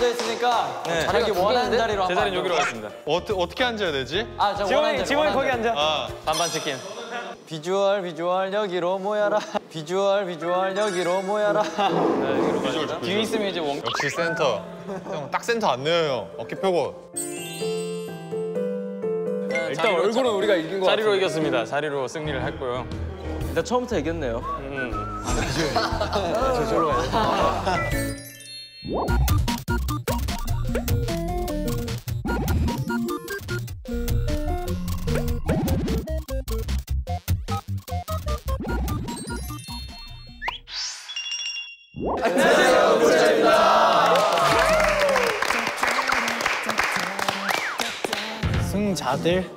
앉아있으니까 네. 자기 원하는 자리로 제 자리는 여기로 가겠습니다. 어떻게 앉아야 되지? 아, 저 원하는 자리. 직원이 거기 앉아. 반반 치킨. 비주얼 여기로 모여라. 비주얼 여기로 모여라. 뒤에 있으면 이제 원. 역시 센터. 형 딱 센터 안 내요. 어깨 펴고. 일단 얼굴은 우리가 이긴 거 자리로 이겼습니다. 자리로 승리를 했고요. 일단 처음부터 이겼네요. 저절로 가요. 안녕하세요, 부자입니다. 승자들.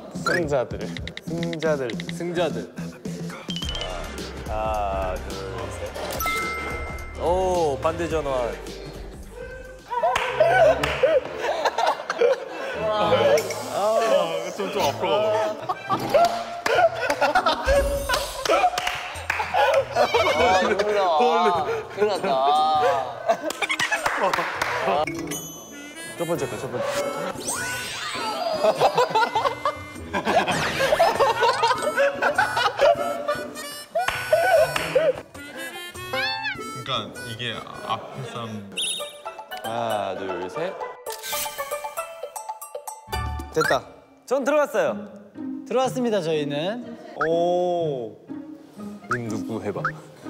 하나, 둘, 셋. 오, 반대 전환. 좀 앞으로 가봐. 큰일 났다. 첫 번째. 그러니까 이게 앞 사람. 하나, 둘, 셋. 됐다. 전 들어갔어요. 들어왔습니다, 저희는. 오. 님 누구 해봐.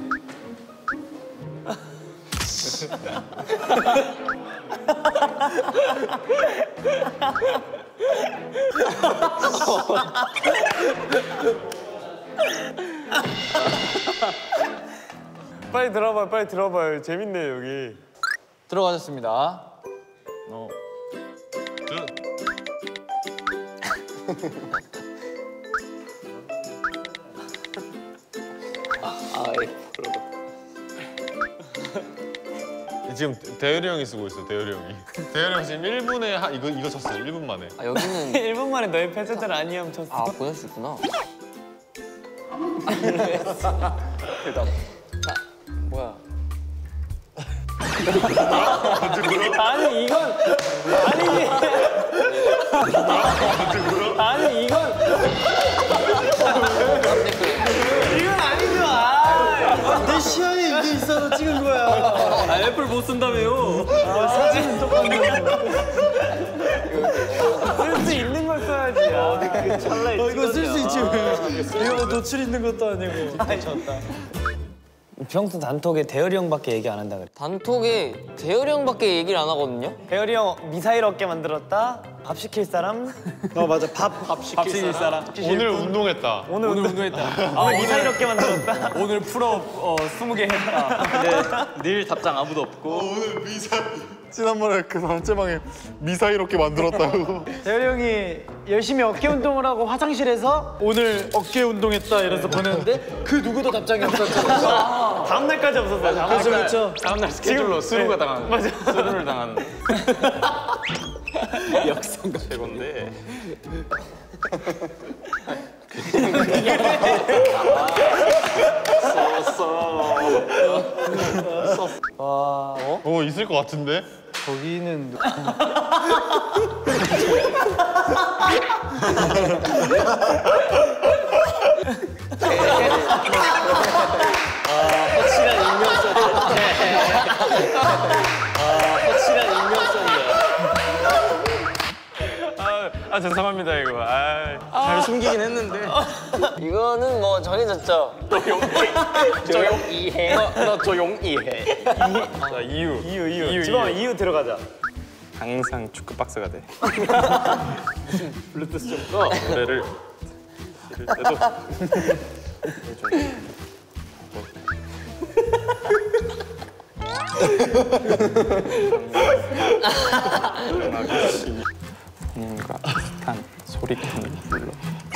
빨리 들어봐요. 재밌네 여기. 들어가셨습니다. 지금 대열이 형이 쓰고 있어. 대열이 형이. 대열이 형 지금 1분에 이거 쳤어요. 1분 만에. 아, 여기는 1분 만에 너의 패스들 아니함 쳤어. 아, 보낼 수 있구나. 대답. 뭐야? 아니 이건 아니지. 아니 이건 아니죠. 내 시야에 이게 있어서 찍은 거야. 아, 애플 못 쓴다며요. 사진은 똑같네. 쓸 수 있는 걸 써야지. 그 찰나에 이거 쓸 수 있지 왜. 이거 노출 있는 것도 아니고. 졌다. 평소 단톡에 대열이 형밖에 얘기 안 한다 그래. 단톡에 대열이 형밖에 얘기를 안 하거든요? 대열이 형 미사일 어깨 만들었다. 밥 시킬 사람. 맞아. 밥 시킬 사람. 오늘 운동했다. 오늘 운동했다. 오늘 미사일 어깨 만들었다. 오늘 풀업 20개 했다. 근데 늘 답장 아무도 없고. 오늘 지난번에 그 단체방에 미사일 어깨 만들었다고. 대열이 형이 열심히 어깨 운동을 하고 화장실에서 오늘 어깨 운동했다 이래서 보냈는데 그 누구도 답장이 없었잖아. 다음 날까지 없었어요. 그렇죠. 다음날 스케줄로 스루가 당하는. 맞아. 스루를 당하는. 역성가 최고인데. 있을 것 같은데? 거기는 확실한 익명 썼네. 확실한 익명 썼네. 죄송합니다 이거. 잘 숨기긴 했는데. 이거는 뭐 정해졌죠? 조용히해. 너 조용히해. 자, 이유. 지범아 이유 들어가자. 항상 축구 박스가 돼. 블루투스 좀 꺼. 노래를 들을 때도 님과 비슷한 소리감을 불러.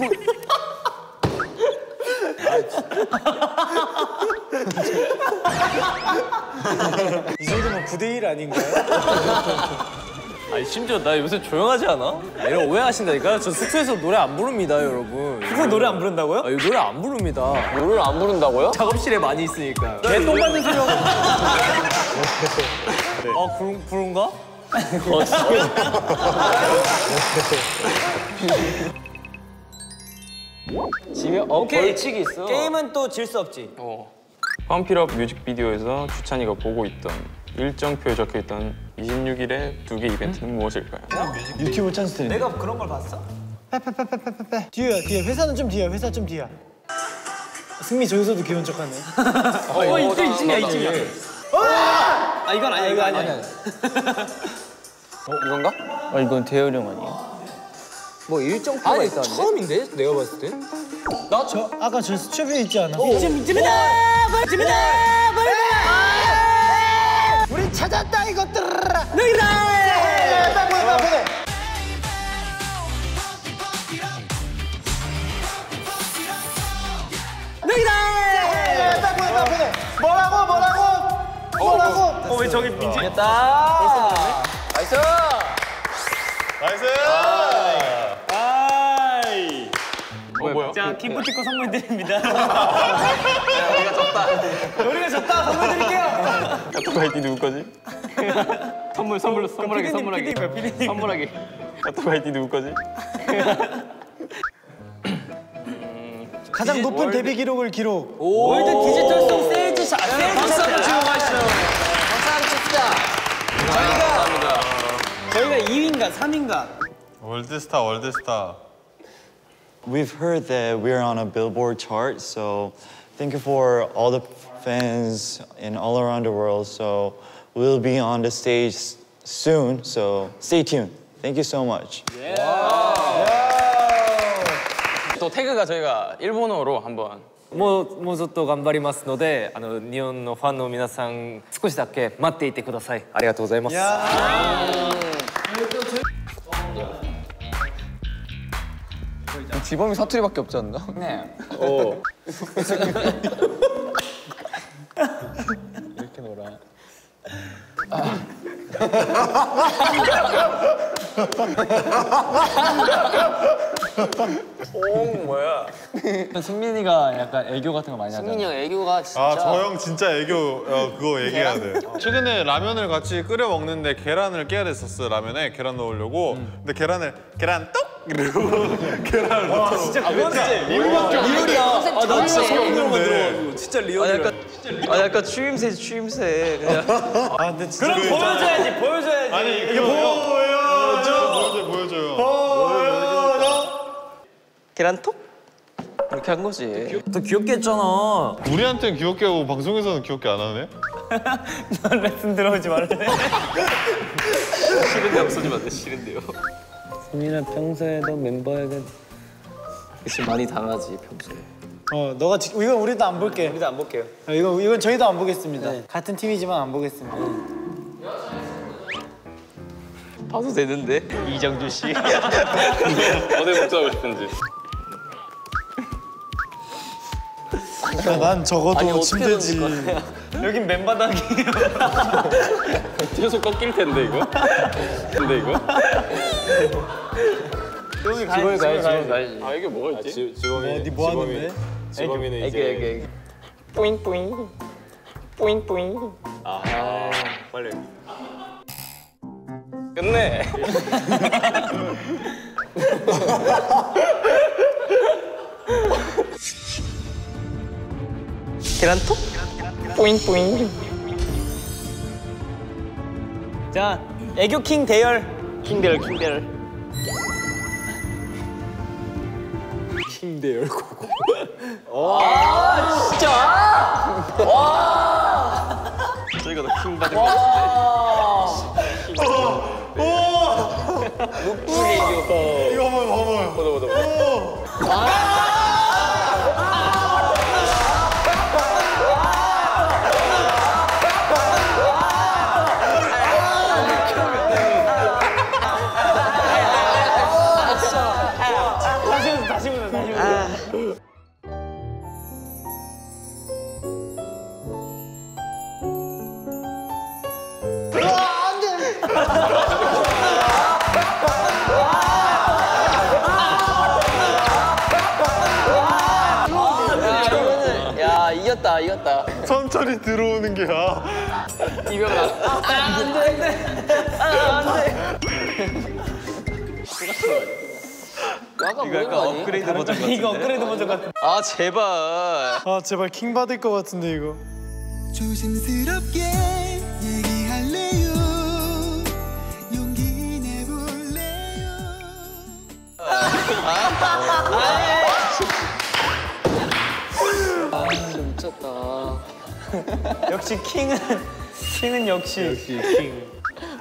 이 정도면 9대1 아닌가요? 아니 심지어 나 요새 조용하지 않아? 이런 오해하신다니까? 저 숙소에서 노래 안 부릅니다 여러분. 숙소 노래 안 부른다고요? 아, 이거 노래 안 부릅니다. 노래를 안 부른다고요? 작업실에 많이 있으니까. 개똥 맞는 소리 하고. 아 그런가? 지금 벌칙이 있어. 게임은 또 질 수 없지. 펌필업 뮤직비디오에서 주찬이가 보고 있던 일정표에 적혀있던 26일의 2개 이벤트는 무엇일까요? 유튜브 찬스 드림. 내가 그런 걸 봤어? 빼빼빼빼빼빼. 뒤야 뒤야. 회사는 좀 뒤야. 회사 좀 뒤야. 승미 저기서도 귀여운 척하네. 이쯤이야 이쯤이야. 아 이건 아니야 이거 아니야. 이건가? 이건 대열이 형 아니에요? 뭐 일정표가 있다는데? 처음인데? 내가 봤을 때? 저 아까 저 수첩에 있지 않아? 우리 찾았다 이것들아. 너희다. 보내. 너희다. 보내. 뭐라고? 왜 저기 민지? 됐다. 나이스. 나이스! 뭐야? 자, 기프티콘 선물 드립니다. 우리가 졌다. 선물 드릴게요. 카톡 아이디 누구 거지? 선물하게. 카톡 아이디 누구 거지? 가장 높은 데뷔 기록을 기록. 월드 디지털송 세일즈 차. 박수 한번 치고 가시죠. 박수 한번 칩시다. 저희가 2위인가 3위인가. 월드스타. We've heard that we're on a Billboard chart, so thank you for all the fans in all around the world. So we'll be on the stage soon, so stay tuned. Thank you so much. 또 태그가 저희가 일본어로 한번 もうずっと頑張りますので、日本のファンの皆さん少しだけ待っていてください。ありがとうございます。 지범이 사투리밖에 없지 않나? 네. 이렇게 놀아. 뭐야? 승민이가 약간 애교 같은 거 많이 하잖아. 승민이 형 애교가 진짜. 아, 저 형 진짜 애교 그거 얘기해야 돼. 최근에 라면을 같이 끓여 먹는데 계란을 깨야 됐었어. 라면에 계란 넣으려고. 근데 계란 똑 이러고 계란을 넣어. 진짜 그건데. 리얼이야. 아, 나 진짜 소름 돋네. 진짜 리얼이야. 약간 추임새 그냥. 아 근데 진짜. 그럼 보여줘야지. 아니 이거 보여줘요. 계란톡? 이렇게 한 거지. 더 귀엽게 했잖아. 우리한테는 귀엽게 하고 방송에서는 귀엽게 안 하네. 넌 레슨 들어오지 말래. 싫은데 없어지면 안 돼. 싫은데요. 승민아 평소에도 멤버에게 많이 당하지 평소에. 너가 이건 우리도 안 볼게. 우리도 안 볼게요. 이건 저희도 안 보겠습니다. 같은 팀이지만 안 보겠습니다. 봐도 되는데. 이정주 씨. 어디 복수하고 싶은지. 난 적어도 아니, 어떻게 침대지. 던질 거야? 여긴 맨바닥이에요. 계속 꺾일 텐데 이거. 근데 이거? 지범이 가야지. 아 이게 뭐가 있지? 지범이. 뭐 하는데? 지범이는 애기. 뿌잉뿌잉. 뿌잉뿌잉. 아 빨리. 끝내. 계란톡? 뿌잉뿌잉. 자, 애교 킹 대열. 킹대열. 킹대 열고. 진짜? 와! 저희가 더 킹 받은 거 같은데. 묵직의 애교. 이거 한번 보다. 다시 보자. 야 이겼다. 천천히 들어오는 게야. 이병헌. 안돼. 이거 약간 업그레이드 버전 같은데? 이거 업그레이드 버전 같아. 아 제발. 아 제발 킹 받을 것 같은데 이거. 조심스럽게 얘기할래요. 용기 내볼래요. 역시 킹은 역시 킹.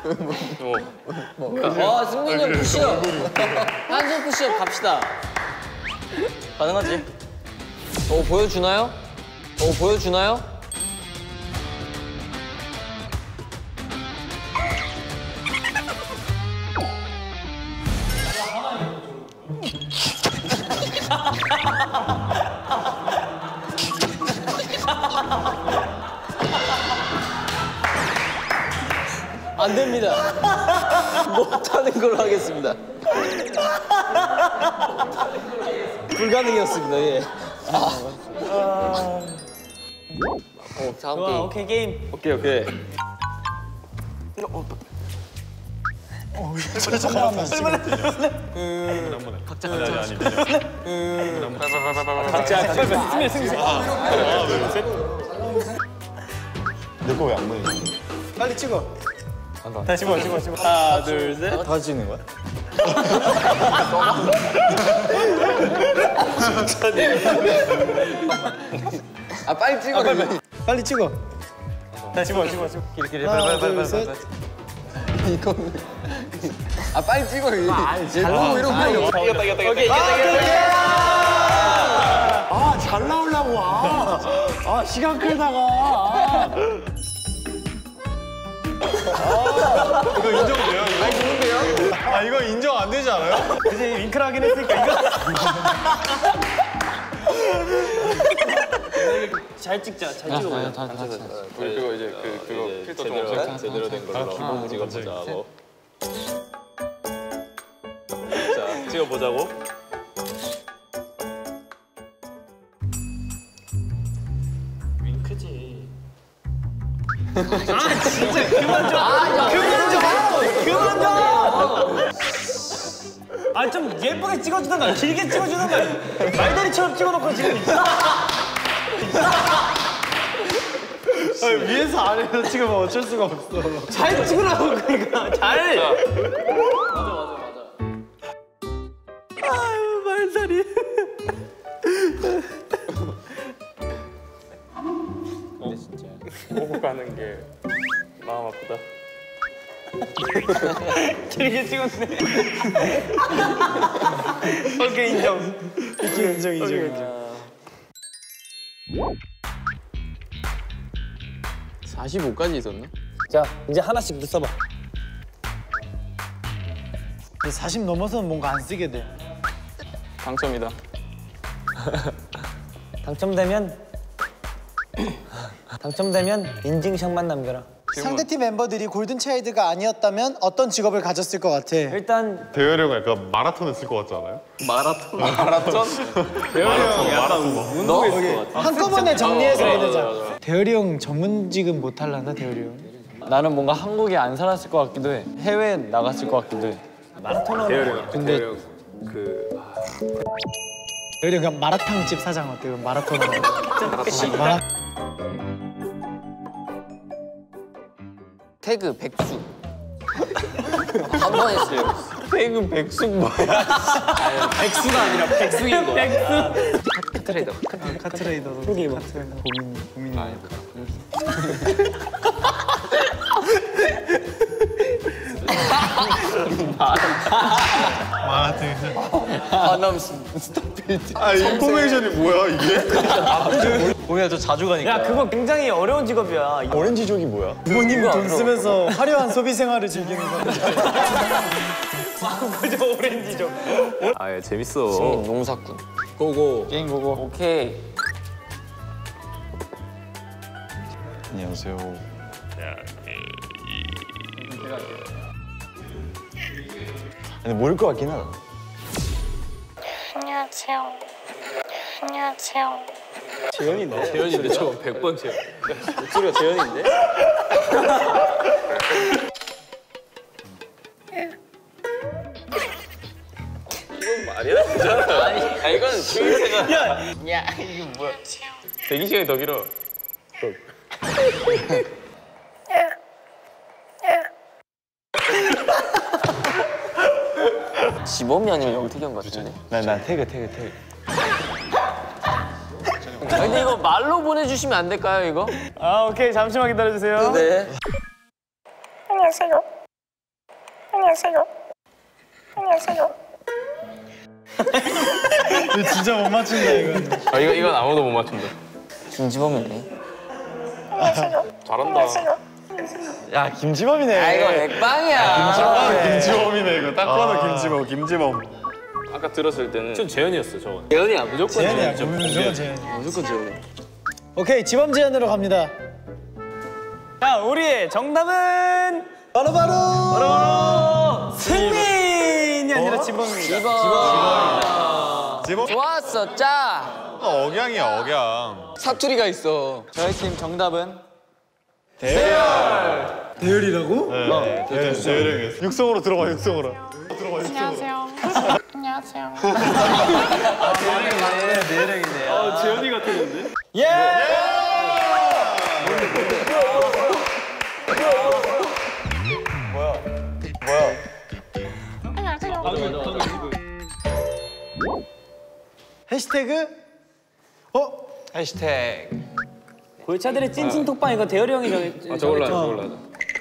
승민이 형 푸시업. 한손 푸시업 갑시다. 가능하지? 보여주나요? 보여주나요? 안 됩니다. 못하는 걸로 하겠습니다. 불가능이었습니다. 예. 다음 좋아, 게임. 오케이 게임. 오케이. 잠깐만. 내 거 왜 안 보이지? 빨리 찍어. 다시 찍어. 하나, 둘, 셋. 다 찍는 거야? 빨리 찍어. 빨리 찍어. 다시 찍어. 길게. 하나, 둘, 셋. 빨리 찍어. 잘 나오고 이런 거. 이겼다. 오케이. 잘 나오려고 와. 시간 끌다가. 이거 인정돼요? 이거? 이거 인정 안 되지 않아요? 이제 윙크를 하긴 했으니까 이거. 잘 찍자. 잘 찍어보자. 그리고 이제 그거 필터 좀 없애고. 제대로 된 걸로 찍어보자고. 자, 찍어보자고. 윙크지. 아 좀 예쁘게 찍어주던가 길게 찍어주던가 말다리처럼 찍어놓고 지금 위에서 아래로 찍으면 어쩔 수가 없어. 잘 찍으라고 그러니까 잘. 아유 말다리. 보고 가는 게 마음 아프다. 길게 찍었네. 오케이 인정. 인정. 45까지 있었나? 자 이제 하나씩 써봐. 40 넘어서는 뭔가 안 쓰게 돼. 당첨이다. 당첨되면 인증샷만 남겨라. 상대팀 멤버들이 골든차일드가 아니었다면 어떤 직업을 가졌을 것 같아? 일단 대열이 형 약간 마라톤 했을 것 같지 않아요? 마라톤? 운동했을 것 같아. 한꺼번에 정리해서 보내자. 대열이 형 전문직은 못 할라나 대열이 형? 나는 뭔가 한국에 안 살았을 것 같기도 해. 해외에 나갔을 것 같기도 해. 마라토너. 근데 대열이 형 그냥 마라탕집 사장 어때요? 마라토너. 태그 백수. 한 번 했어요. 태그 백숙 뭐야? 백수가 아니라 백숙인 거야. 카트레이더. 카트레이더도. 그게 고민. 하남 인포메이션이 뭐야 이게? 보미야 저 자주 가니까. 야 그거 굉장히 어려운 직업이야. 오렌지족이 뭐야? 부모님 돈 쓰면서 화려한 소비 생활을 즐기는 거. 그저 오렌지족. 아, 예, 재밌어. 농사꾼. 고고. 게임 보고. 오케이. 안녕하세요. 근데 모를 것 같긴 하다. 안녕하세요. 안녕하세요. 재현인데 저거 100번 재현. 목소리가 재현인데? 이건 말이야 진짜? 아 이건 주인세가. 야 이게 뭐야? 대기 시간이 더 길어. 지범이 아니면 영택이 형 같은데? 나 태그. 근데 이거 말로 보내주시면 안 될까요, 이거? 아, 오케이. 잠시만 기다려주세요. 네. 안녕하세요. 안녕하세요. 안녕하세요. 이거 진짜 못 맞춘다, 이거. 아 이건 아무도 못 맞춘다. 김지범이네. 안녕하세요. 잘한다. 안녕하세요. 야 김지범이네. 아, 이거 맥빵이야. 김지범이네 이거. 딱 봐도 김지범. 아까 들었을 때는 전 재현이었어 저거. 재현이야, 무조건 재현이야. 재현. 무조건 재현이야. 무조건 재현이. 오케이, 지범 재현으로 갑니다. 자, 우리의 정답은 바로 승민이 아니라 지범입니다. 지범? 좋았어, 짜. 억양이야 억양. 사투리가 있어. 저희 팀 정답은 대열이라고? 네. 재율이 육성으로 들어가 육성으로. 안녕하세요. 안녕하세요. 재현이 같았는데? 예! 안녕하세요. 해시태그? 해시태그. 골차들의 찐찐 톡방 이거 대열이 형이 정했죠? 저걸로 하자.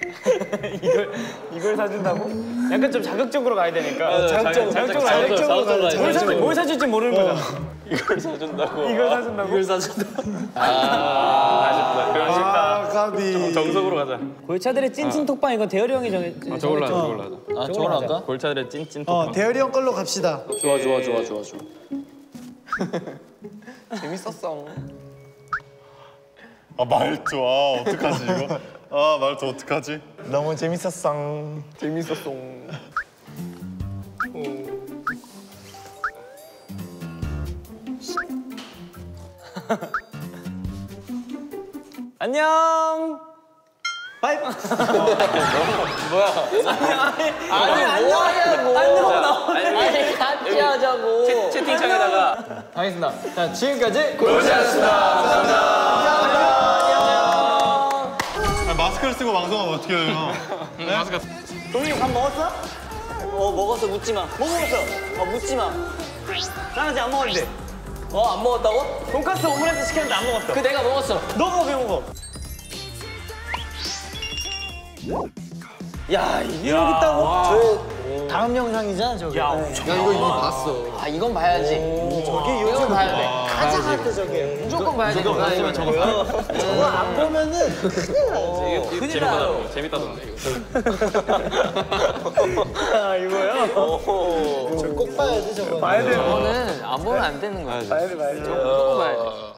이걸 사준다고? 약간 좀 자극적으로 가야 되니까. 자극적으로 자극적으로 가야 돼. 뭘 사줄지 모르는 거잖아. 이걸 사준다고. 이걸 사준다고? 아쉽다. 까비. 정석으로 가자. 골차들의 찐찐 톡방 이거 대열이 형이 정했죠? 저걸로 하자. 아 저걸 할까? 골차들의 찐찐 톡방. 대열이 형 걸로 갑시다. 좋아. 재밌었어. 아 말투 어떡하지 이거? 아 말투 어떡하지? 너무 재밌었어. 재밌었어. 안녕. 바이. 아니, 뭐 하냐고. 아니, 같이 하자고. 채팅창에다가 알겠습니다. 자 지금까지 아, 마스크를 쓰고 방송하면 어떻게 해요? 동이 밥 먹었어? 먹었어, 묻지 마. 뭐 먹었어? 묻지 마. 나 아직 안 먹었는데. 안 먹었다고? 돈까스 오므라이스 시켰는데 안 먹었어. 그 내가 먹었어. 너가 왜 먹어? 야, 이게 여기 있다고? 다음 영상이잖아, 저게. 야, 이거 이미 봤어. 아, 이건 봐야지. 저게 이건 요즘 봐야 돼. 가장 할때 저게. 무조건 봐야 돼. 저거 저거 안 보면은 큰일 나지. 재밌다던데 아, 이거요? 저거 꼭 봐야 돼, 저거. 봐야 돼. 저거는 안 보면 안 되는 거야. 봐야 돼. 무조건 봐야 돼.